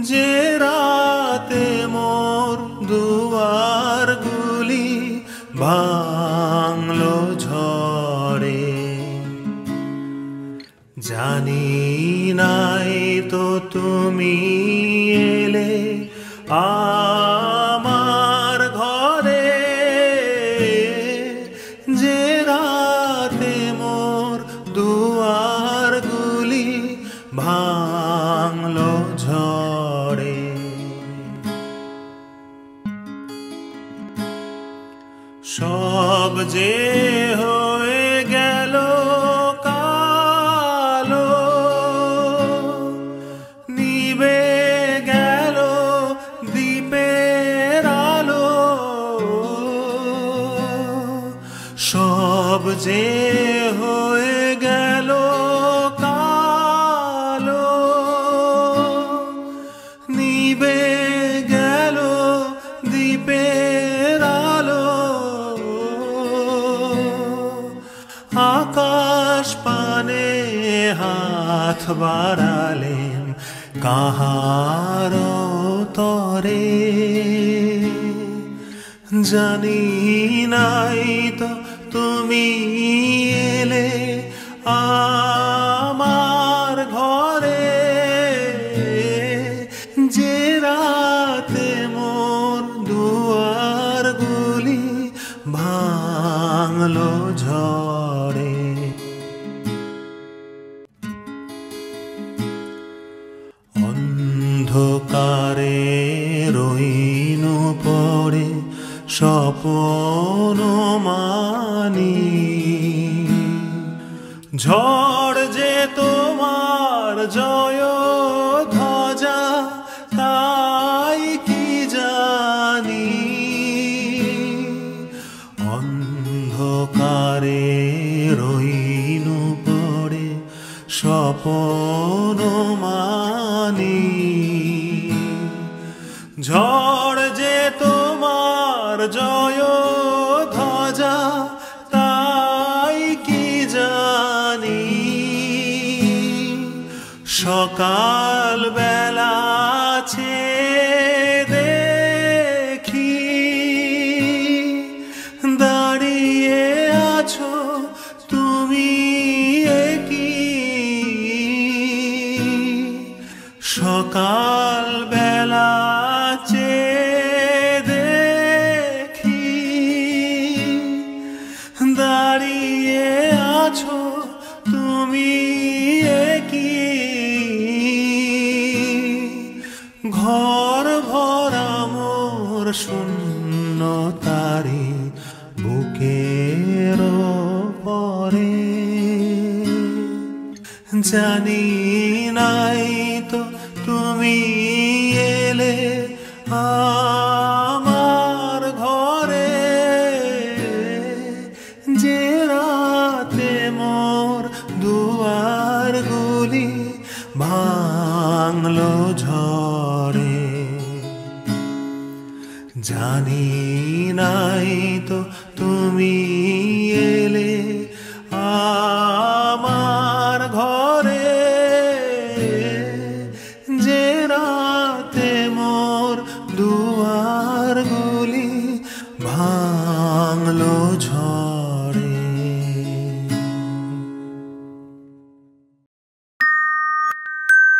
যে রাতে মোর দুয়ারগুলি ভাঙলো ঝড়ে। জানি নাই তো তুমি এলে আমার ঘরে, যে রাতে মোর দুয়ারগুলি ভাঙলো ঝড়ে। সব যে হয়ে গেল কালো, নিবে গেল দ্বীপের আলো। সব যে হয়ে গেল কালো, নিবে গেল দ্বীপের আলো। আকাশ পানে হাত বাড়ালেন কাহার তরে, জানি নাই তো তুমি এলে আমার ঘরে, যে রাতে মোর দুয়ারগুলি ভাঙলো ঝড়ে। অন্ধকারে রইনু পড়ে স্বপ্ন মানি, ঝড় যে তোমার জয় ধ্বজা তাই কি জানি। অন্ধকারে রইনু পড়ে স্বপ্ন মানি, ঝড় যে তোমার জয় ধ্বজা তাই কি জানি। সকাল বেলা আছে দেখি, দাঁড়িয়ে আছো তুমি কি। সকাল বেলা আছে দেখি, দাঁড়িয়ে আছো তুমি কি। ঘর ভরা মোর শূন্য তারি বুকের পরে, জানি নাই তো তুমি এলে আমার ঘরে, যে রাতে মোর দুয়ারগুলি ভাঙলো ঝড়ে। জানি নাই